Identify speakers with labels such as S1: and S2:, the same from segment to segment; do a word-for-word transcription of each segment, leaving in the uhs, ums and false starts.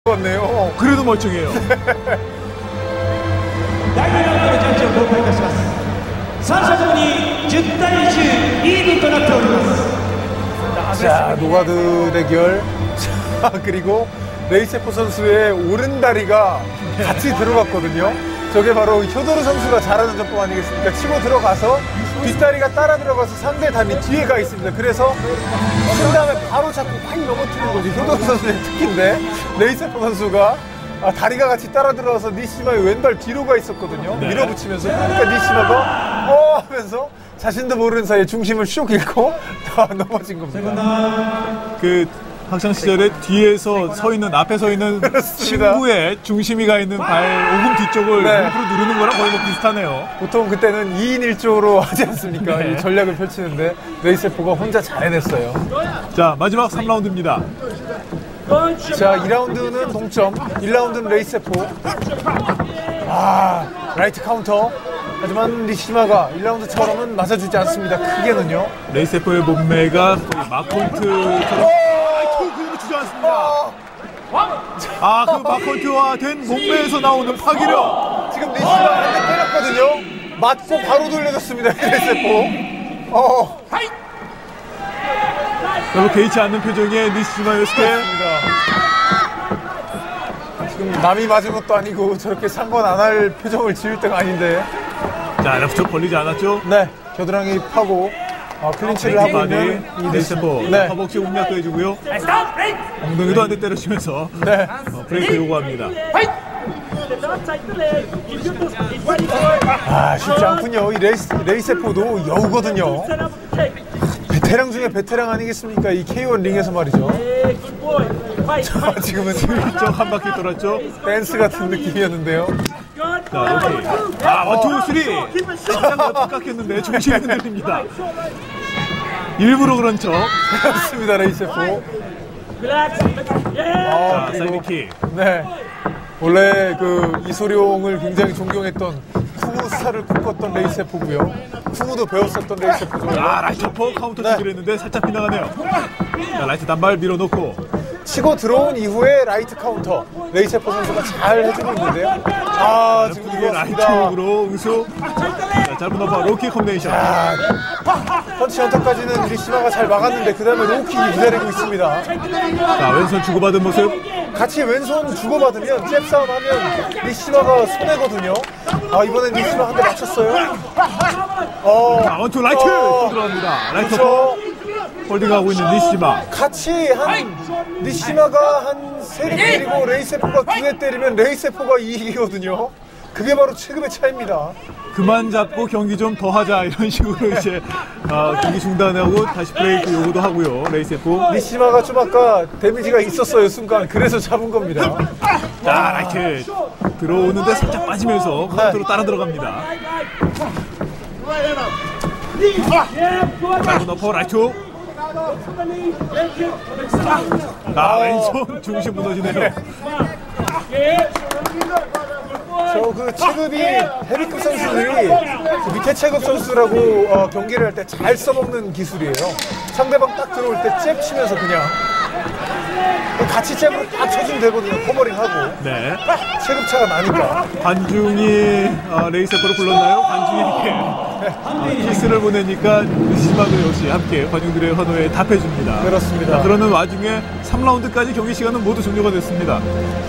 S1: 같네요.
S2: 그래도 멀쩡해요.
S1: 자, 노가드 대결. 자, 그리고 레이세포 선수의 오른다리가 같이 들어갔거든요. 저게 바로 효도르 선수가 잘하는 전법 아니겠습니까? 치고 들어가서 뒷다리가 따라 들어가서 상대 다리 뒤에 가 있습니다. 그래서 친 다음에 바로 잡고 확 넘어뜨리는 거지. 효도르 선수의 특기인데 레이세포 선수가 아, 다리가 같이 따라 들어가서 니시마의 왼발 뒤로 가 있었거든요. 네. 밀어붙이면서. 그러니까 니시마가 어 하면서 자신도 모르는 사이에 중심을 슉 잃고 다 넘어진 겁니다.
S2: 그 학창 시절에 뒤에서 서 있는, 앞에 서 있는
S1: 그렇습니다.
S2: 친구의 중심이 가 있는 발 오금 뒤쪽을
S1: 네.
S2: 일부러 누르는 거랑 거의 뭐 비슷하네요.
S1: 보통 그때는 이 인 일 조로 하지 않습니까?
S2: 네.
S1: 이 전략을 펼치는데 레이세포가 혼자 잘 해냈어요.
S2: 자, 마지막 삼 라운드입니다.
S1: 자, 이 라운드는 동점, 일 라운드는 레이세포. 아, 라이트 카운터. 하지만 니시마가 일 라운드처럼은 맞아주지 않습니다. 크게는요.
S2: 레이세포의 몸매가 마콘트처럼 그림을 주지 않습니다. 아, 그 마콘트와 된 몸매에서 나오는 파기력.
S1: 지금 니시마 한 대 때렸거든요. 맞고 바로 돌려줬습니다. 레이세포. 어.
S2: 별로 개의치 않는 표정의 니시마 요스케.
S1: 지금 남이 맞은 것도 아니고 저렇게 상관 안 할 표정을 지을 때가 아닌데.
S2: 자, 레프트 벌리지 않았죠?
S1: 네, 겨드랑이 파고 어, 클린치를 하고 있는 이
S2: 레이세포.
S1: 네.
S2: 허벅지 공략도 해주고요. 엉덩이도 한 대 때려주면서
S1: 네.
S2: 어, 브레이크 요구합니다.
S1: 아, 쉽지 않군요. 이 레이스, 레이세포도 여우거든요. 베테랑 중에 베테랑 아니겠습니까? 이 케이원 링에서 말이죠. 자, 지금은
S2: 슬쩍 한 바퀴 돌았죠?
S1: 댄스 같은 느낌이었는데요.
S2: 자, 오케이. 아, 원, 투, 쓰리. 살짝 옆에 깎였는데 중심이 흔들립니다. 일부러 그런 척.
S1: 그렇습니다, 레이세포. 아,
S2: 자, 사이드킥.
S1: 네. 원래 그 이소룡을 굉장히 존경했던 쿠무 스타를 꿈꿨던 레이세포고요. 쿠무도 배웠었던 레이세포죠.
S2: 아, 라이트 퍼 카운터
S1: 네.
S2: 치기로 했는데 살짝 빗나가네요. 자, 라이트 단발 밀어놓고.
S1: 치고 들어온 이후에 라이트 카운터. 레이세포 선수가 잘 해주고 있는데요. 아, 지금
S2: 이게 라이트
S1: 들어왔습니다.
S2: 훅으로 응수. 자, 짧은 어퍼 로킥 콤비네이션.
S1: 아, 펀치 연타까지는 니시마가 잘 막았는데 그 다음에 로킥이 기다리고 있습니다.
S2: 자, 왼손 주고받은 모습.
S1: 같이 왼손 주고받으면 잽 싸움 하면 니시마가 손해거든요. 아, 이번엔 니시마 한 대 맞췄어요. 어,
S2: 자, 원투 라이트
S1: 어,
S2: 들어갑니다. 라이트
S1: 그렇죠.
S2: 퍼 홀딩하고 있는 니시마.
S1: 같이 한 니시마가 한 세 대 때리고 레이세포가 두 대 때리면 레이세포가 이기거든요. 그게 바로 체급의 차이입니다.
S2: 그만 잡고 경기 좀 더 하자 이런 식으로 이제 아, 경기 중단하고 다시 브레이크 요구도 하고요. 레이세포.
S1: 니시마가 좀 아까 데미지가 있었어요, 순간. 그래서 잡은 겁니다.
S2: 자, 라이트 들어오는데 살짝 빠지면서 카운터로 따라 들어갑니다. 짧은 어퍼 라이트. 아, 왼손 중심 무너지네요.
S1: 저 그 체급이 헤비급 선수들이 밑에 체급 선수라고 어, 경기를 할 때 잘 써먹는 기술이에요. 상대방 딱 들어올 때 잽 치면서 그냥 같이 잽으로 딱 쳐주면 되거든요. 커버링하고.
S2: 네.
S1: 체급 차가 나니까.
S2: 관중이 아, 레이세포를 불렀나요? 관중에게 아, 키스를 보내니까 니시마도 역시 함께 관중들의 환호에 답해줍니다.
S1: 그렇습니다.
S2: 자, 그러는 와중에 삼 라운드까지 경기 시간은 모두 종료가 됐습니다.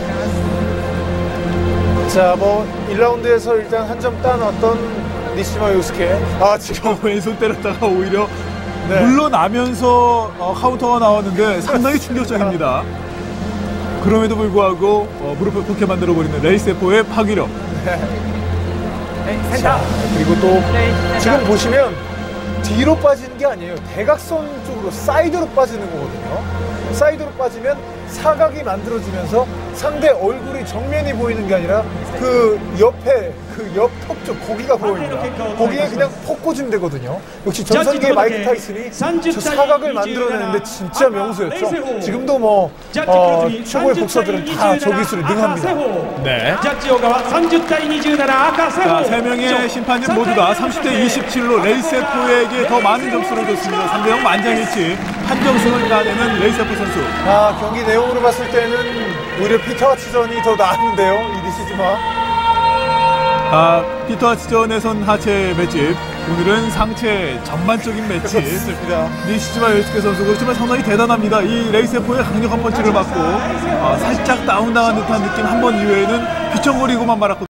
S1: 자, 뭐 일 라운드에서 일단 한 점 따놨던 니시마 요스케. 아, 지금
S2: 왼손 때렸다가 오히려
S1: 네.
S2: 물러나면서 어, 카운터가 나왔는데 상당히 충격적입니다. 그럼에도 불구하고 어, 무릎을 꿇게 만들어버리는 레이세포의 파기력.
S1: 자, 그리고 또 지금 보시면 뒤로 빠지는 게 아니에요. 대각선 쪽으로 사이드로 빠지는 거거든요. 사이드로 빠지면 사각이 만들어지면서 상대 얼굴이 정면이 보이는 게 아니라 그 옆에 그 옆 턱 쪽 거기가 보입니다. 거기에 그냥 폭 꽂으면 되거든요. 역시 전성기의 마이크 타이슨이 저 사각을 만들어내는데 진짜 명수였죠. 지금도 뭐 어, 최고의 복서들은 다 저 기술에 능합니다.
S2: 네. 자, 세 명의 심판진 모두가 삼십 대 이십칠로 레이세포에게 더 많은 점수를 줬습니다. 삼 대 영 만장일치. 판정승을 따내는 레이세포 선수.
S1: 아, 경기 내용으로 봤을 때는 오히려 피터 하치전이 더 나았는데요, 이 니시즈마.
S2: 아, 피터 하치전에선 하체 맷집, 오늘은 상체 전반적인 맷집.
S1: 그렇습니다.
S2: 니시즈마 요스케 선수, 그렇지만 상당히 대단합니다. 이 레이세포의 강력한 펀치를 맞고 아, 살짝 다운당한 듯한 느낌 한 번 이후에는 휘청거리고만 말았거든요.